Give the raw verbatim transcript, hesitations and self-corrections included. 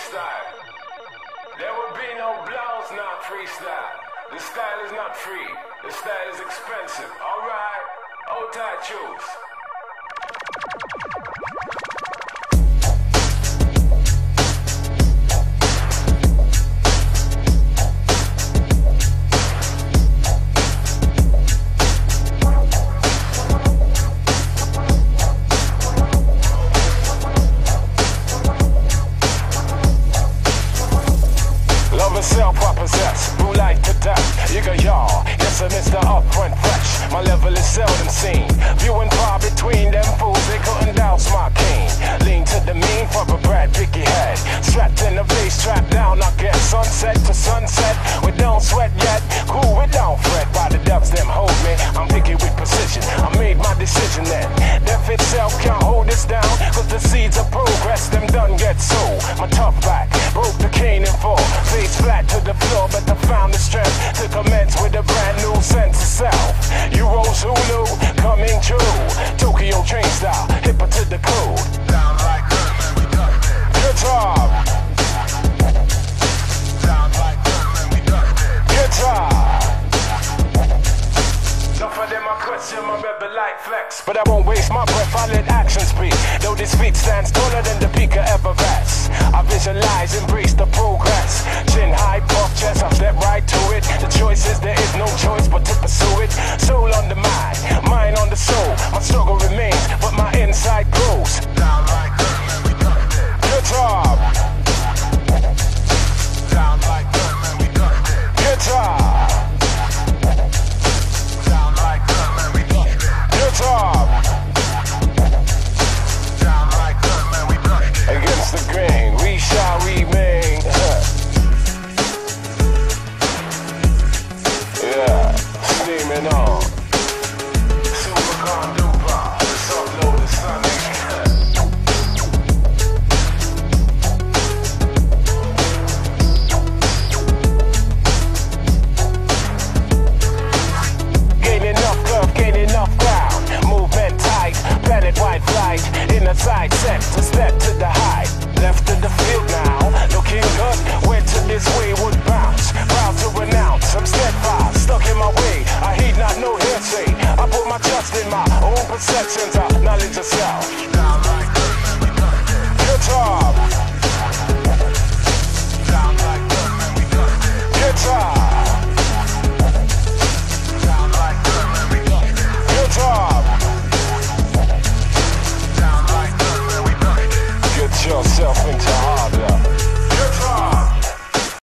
style. There will be no blouse, not freestyle. The style is not free. The style is expensive. Alright, hold tight, choose. Myself I possess, through life to death. You got y'all, yes I'm Mister Upfront Fresh. My level is seldom seen. Few and far between them fools, they couldn't douse my cane. Lean to the mean for a Brad Picky head. Strapped in the base, strapped down, I get sunset to sunset. We don't sweat yet, cool, we don't fret. By the depths them hold me, I'm picky with precision. I made my decision then. Death itself can't hold us down, cause the seeds of progress, them done get sold. My tough back, broke the cane in four. Face flat to the floor, but I found the strength to commence with a brand new sense of self. You roll Zulu, coming true. Tokyo train style, hipper to the code. Sound like good, man, we done it. Guitar. Sound like good, man, we done it. Guitar. Some of them I question my rebel like flex. But I won't waste my breath, I let action speak. Though this feat stands taller than the peak of Everest, I visualize, embrace the progress. Chin high, puff chest, I step right to it. The choice is there is no choice but to pursue it. Soul on the mind, mind on the soul. My struggle remains, but my inside grows. Sound like good, man, we done it. Guitar. Sound like good, man, we done it. Guitar. Guitar. Sound like good, man, we done it. Against the grain, we shall remain. Yeah, steaming on. Super Condupa, let's upload the Sonic. Gain enough curve, gain enough ground. Movement tight, planet wide flight. In a side set to step to the height. Left to the field now, looking good. Went to this wayward bounce. Proud to renounce, I'm steadfast, stuck in my way. I heed not no hearsay. I put my trust in my own perceptions of knowledge of self. Sound like good, man, we done it. Guitar. Sound like good, man, we done it. Guitar. Sound like good, man, we done it. Guitar. Sound like good, man, we done it. Get yourself into harmony.